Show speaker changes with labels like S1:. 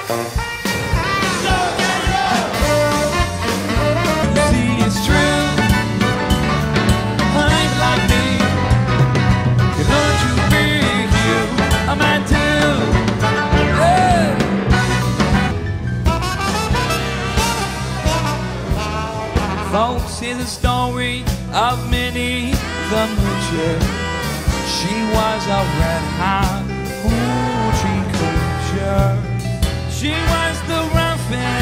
S1: Folks, here's the story of Minnie the Moocher. She was a red-hot hoochie coocher. She was the roughest